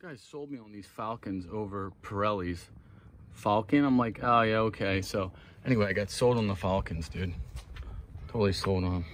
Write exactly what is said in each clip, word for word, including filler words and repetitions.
Guys sold me on these Falcons over Pirelli's. Falcon, I'm like, oh yeah, okay. So anyway, I got sold on the Falcons, dude. Totally sold on.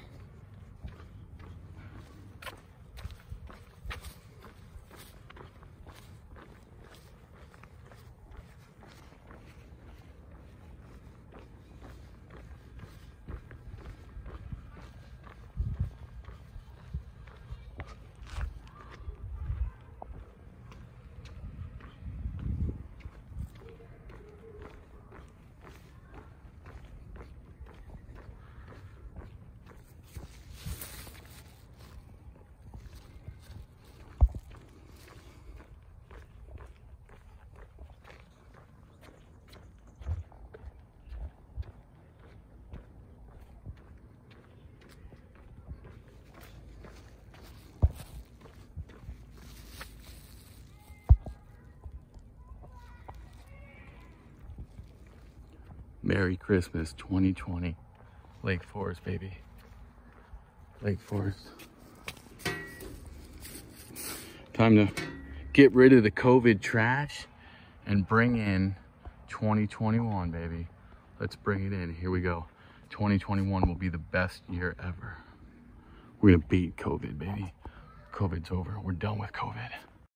Merry Christmas twenty twenty. Lake Forest, baby. Lake Forest. Time to get rid of the COVID trash and bring in twenty twenty-one, baby. Let's bring it in. Here we go. twenty twenty-one will be the best year ever. We're gonna beat COVID, baby. COVID's over. We're done with COVID.